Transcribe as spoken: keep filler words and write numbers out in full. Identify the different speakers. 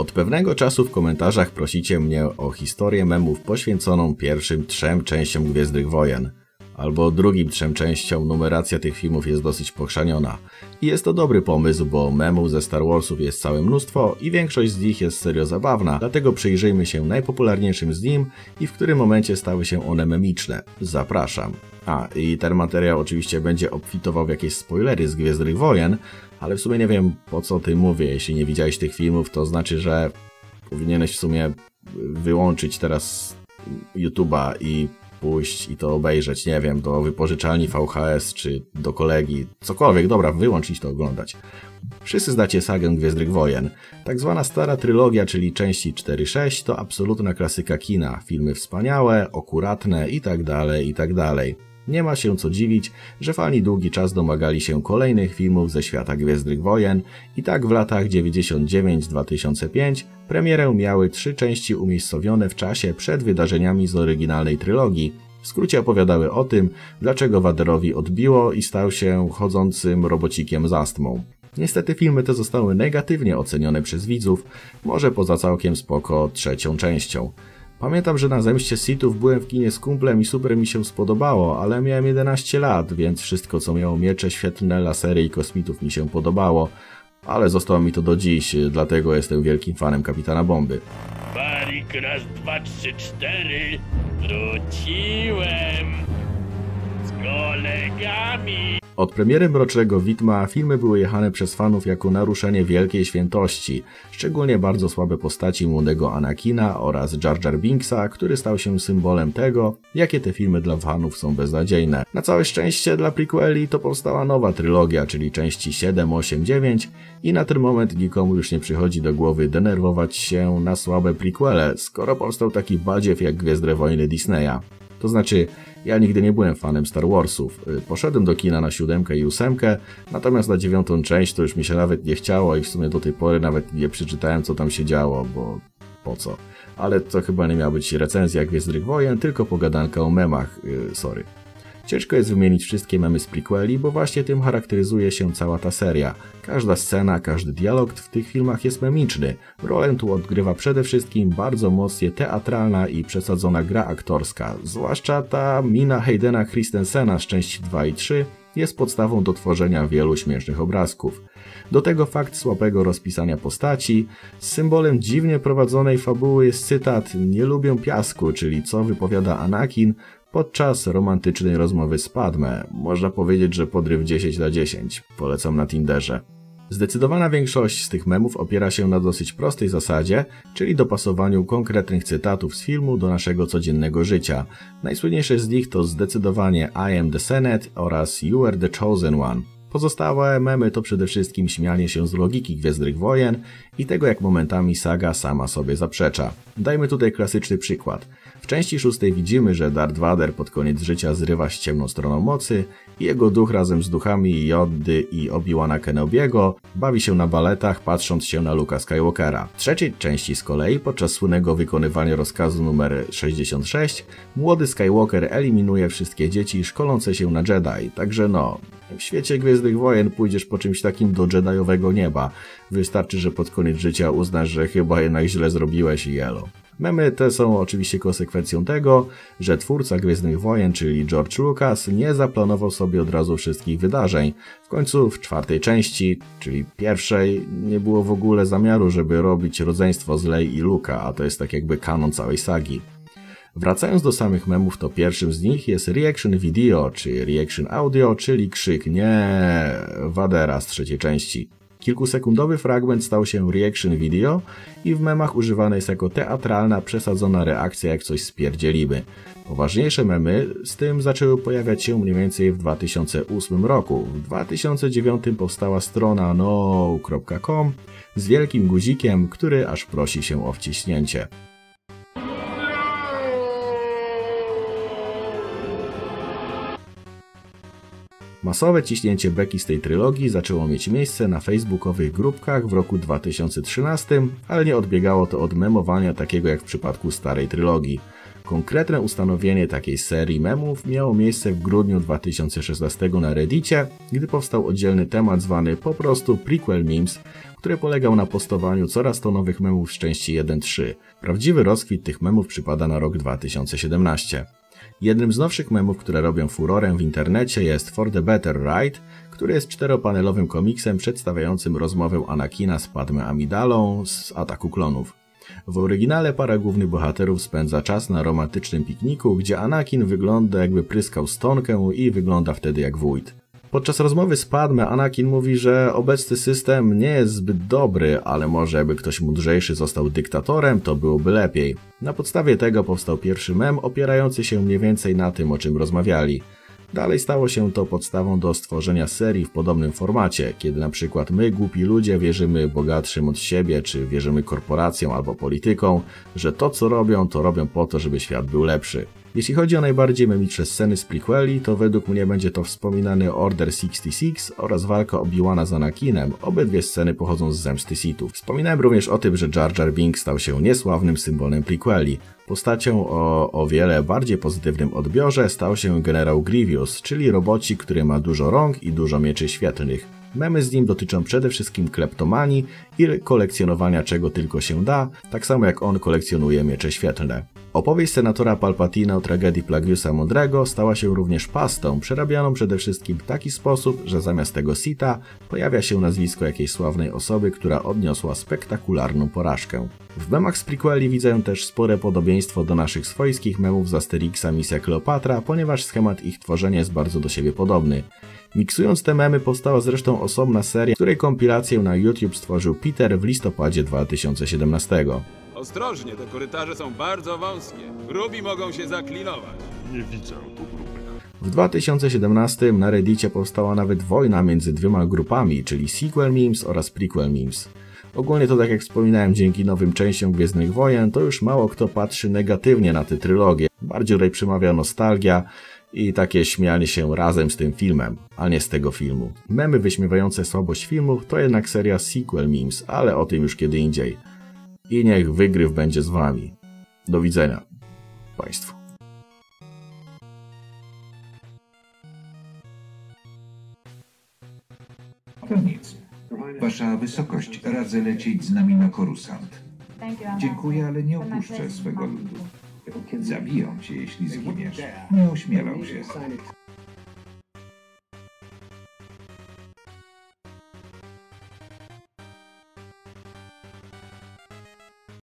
Speaker 1: Od pewnego czasu w komentarzach prosicie mnie o historię memów poświęconą pierwszym trzem częściom Gwiezdnych Wojen. Albo drugim trzem częściom. Numeracja tych filmów jest dosyć pochrzaniona. I jest to dobry pomysł, bo memów ze Star Warsów jest całe mnóstwo i większość z nich jest serio zabawna, dlatego przyjrzyjmy się najpopularniejszym z nim i w którym momencie stały się one memiczne. Zapraszam. A, i ten materiał oczywiście będzie obfitował w jakieś spoilery z Gwiezdnych Wojen, ale w sumie nie wiem, po co ty mówię. Jeśli nie widziałeś tych filmów, to znaczy, że powinieneś w sumie wyłączyć teraz YouTube'a i pójść i to obejrzeć, nie wiem, do wypożyczalni V H S czy do kolegi, cokolwiek, dobra, wyłączyć to oglądać. Wszyscy znacie sagę Gwiezdnych Wojen. Tak zwana stara trylogia, czyli części cztery sześć, to absolutna klasyka kina, filmy wspaniałe, akuratne itd., itd. Nie ma się co dziwić, że fani długi czas domagali się kolejnych filmów ze świata Gwiezdnych Wojen i tak w latach dziewięćdziesiąt dziewięć do dwa tysiące piątego premierę miały trzy części umiejscowione w czasie przed wydarzeniami z oryginalnej trylogii. W skrócie opowiadały o tym, dlaczego Vaderowi odbiło i stał się chodzącym robocikiem z astmą. Niestety filmy te zostały negatywnie ocenione przez widzów, może poza całkiem spoko trzecią częścią. Pamiętam, że na Zemście Sithów byłem w kinie z kumplem i super mi się spodobało, ale miałem jedenaście lat, więc wszystko co miało miecze, świetlne, lasery i kosmitów mi się podobało. Ale zostało mi to do dziś, dlatego jestem wielkim fanem Kapitana Bomby.
Speaker 2: Barik, raz, dwa, trzy, cztery. Wróciłem z kolegami.
Speaker 1: Od premiery Mrocznego Widma filmy były jechane przez fanów jako naruszenie wielkiej świętości, szczególnie bardzo słabe postaci młodego Anakina oraz Jar Jar Binksa, który stał się symbolem tego, jakie te filmy dla fanów są beznadziejne. Na całe szczęście dla prequeli to powstała nowa trylogia, czyli części siedem, osiem, dziewięć i na ten moment nikomu już nie przychodzi do głowy denerwować się na słabe prequele, skoro powstał taki badziew jak Gwiezdne Wojny Disneya. To znaczy, ja nigdy nie byłem fanem Star Warsów. Poszedłem do kina na siódemkę i ósemkę, natomiast na dziewiątą część to już mi się nawet nie chciało i w sumie do tej pory nawet nie przeczytałem, co tam się działo, bo po co. Ale to chyba nie miała być recenzja Gwiezdnych Wojen, tylko pogadanka o memach, yy, sorry. Ciężko jest wymienić wszystkie memy z prequeli, bo właśnie tym charakteryzuje się cała ta seria. Każda scena, każdy dialog w tych filmach jest memiczny. Rolę tu odgrywa przede wszystkim bardzo mocnie teatralna i przesadzona gra aktorska. Zwłaszcza ta mina Haydena Christensena z części dwa i trzy jest podstawą do tworzenia wielu śmiesznych obrazków. Do tego fakt słabego rozpisania postaci. Z symbolem dziwnie prowadzonej fabuły jest cytat "Nie lubię piasku", czyli co wypowiada Anakin podczas romantycznej rozmowy z Padme. Można powiedzieć, że podryw dziesięć na dziesięć. Polecam na Tinderze. Zdecydowana większość z tych memów opiera się na dosyć prostej zasadzie, czyli dopasowaniu konkretnych cytatów z filmu do naszego codziennego życia. Najsłynniejsze z nich to zdecydowanie I am the Senate oraz You are the chosen one. Pozostałe memy to przede wszystkim śmianie się z logiki Gwiezdnych Wojen i tego, jak momentami saga sama sobie zaprzecza. Dajmy tutaj klasyczny przykład. W części szóstej widzimy, że Darth Vader pod koniec życia zrywa z ciemną stroną mocy i jego duch razem z duchami Jody i Obi-Wana Kenobiego bawi się na baletach, patrząc się na Luke'a Skywalkera. W trzeciej części z kolei, podczas słynnego wykonywania rozkazu numer sześćdziesiąt sześć, młody Skywalker eliminuje wszystkie dzieci szkolące się na Jedi, także no... W świecie Gwiezdnych Wojen pójdziesz po czymś takim do Jediowego nieba. Wystarczy, że pod koniec życia uznasz, że chyba jednak źle zrobiłeś i elo. Memy te są oczywiście konsekwencją tego, że twórca Gwiezdnych Wojen, czyli George Lucas, nie zaplanował sobie od razu wszystkich wydarzeń. W końcu w czwartej części, czyli pierwszej, nie było w ogóle zamiaru, żeby robić rodzeństwo z Lei i Luka, a to jest tak jakby kanon całej sagi. Wracając do samych memów, to pierwszym z nich jest reaction video, czy reaction audio, czyli krzyk "nie" Vadera z trzeciej części. Kilkusekundowy fragment stał się reaction video i w memach używany jest jako teatralna, przesadzona reakcja, jak coś spierdzielimy. Poważniejsze memy z tym zaczęły pojawiać się mniej więcej w dwa tysiące ósmym roku. W dwa tysiące dziewiątym powstała strona no kropka com z wielkim guzikiem, który aż prosi się o wciśnięcie. Masowe ciśnięcie beki z tej trylogii zaczęło mieć miejsce na facebookowych grupkach w roku dwa tysiące trzynastym, ale nie odbiegało to od memowania takiego jak w przypadku starej trylogii. Konkretne ustanowienie takiej serii memów miało miejsce w grudniu dwa tysiące szesnastego na Reddicie, gdy powstał oddzielny temat zwany po prostu Prequel Memes, który polegał na postowaniu coraz to nowych memów z części jeden trzy. Prawdziwy rozkwit tych memów przypada na rok dwa tysiące siedemnasty. Jednym z nowszych memów, które robią furorę w internecie, jest For the Better Ride, który jest czteropanelowym komiksem przedstawiającym rozmowę Anakina z Padmé Amidalą z Ataku Klonów. W oryginale para głównych bohaterów spędza czas na romantycznym pikniku, gdzie Anakin wygląda jakby pryskał stonkę i wygląda wtedy jak wójt. Podczas rozmowy z Padmé Anakin mówi, że obecny system nie jest zbyt dobry, ale może jakby ktoś mądrzejszy został dyktatorem, to byłoby lepiej. Na podstawie tego powstał pierwszy mem opierający się mniej więcej na tym, o czym rozmawiali. Dalej stało się to podstawą do stworzenia serii w podobnym formacie, kiedy na przykład my, głupi ludzie, wierzymy bogatszym od siebie, czy wierzymy korporacjom albo politykom, że to co robią, to robią po to, żeby świat był lepszy. Jeśli chodzi o najbardziej memiczne sceny z prequeli, to według mnie będzie to wspominany Order sześćdziesiąt sześć oraz walka Obi-Wana z Anakinem. Obydwie sceny pochodzą z zemsty Sithów. Wspominałem również o tym, że Jar Jar Binks stał się niesławnym symbolem prequeli. Postacią o o wiele bardziej pozytywnym odbiorze stał się generał Grievous, czyli robocik, który ma dużo rąk i dużo mieczy świetlnych. Memy z nim dotyczą przede wszystkim kleptomanii i kolekcjonowania czego tylko się da, tak samo jak on kolekcjonuje miecze świetlne. Opowieść senatora Palpatina o tragedii Plagueusa Mądrego stała się również pastą, przerabianą przede wszystkim w taki sposób, że zamiast tego Sitha pojawia się nazwisko jakiejś sławnej osoby, która odniosła spektakularną porażkę. W memach z prequeli widzę też spore podobieństwo do naszych swojskich memów z Asterixa Misja Kleopatra, ponieważ schemat ich tworzenia jest bardzo do siebie podobny. Miksując te memy powstała zresztą osobna seria, której kompilację na YouTube stworzył Peter w listopadzie dwa tysiące siedemnastego.
Speaker 3: Ostrożnie, te korytarze są bardzo wąskie. Grubi mogą się zaklinować.
Speaker 4: Nie widzę tu grubych.
Speaker 1: W dwa tysiące siedemnastym na Reddicie powstała nawet wojna między dwiema grupami, czyli Sequel Memes oraz Prequel Memes. Ogólnie to, tak jak wspominałem, dzięki nowym częściom Gwiezdnych Wojen, to już mało kto patrzy negatywnie na tę trylogię. Bardziej tutaj przemawia nostalgia i takie śmianie się razem z tym filmem, a nie z tego filmu. Memy wyśmiewające słabość filmów to jednak seria Sequel Memes, ale o tym już kiedy indziej. I niech wygryw będzie z wami. Do widzenia Państwu.
Speaker 5: To nic. Wasza wysokość, radzę lecieć z nami na Korusant. Dziękuję, ale nie opuszczę swego ludu. Zabiją cię, jeśli zginiesz. Nie ośmielą się.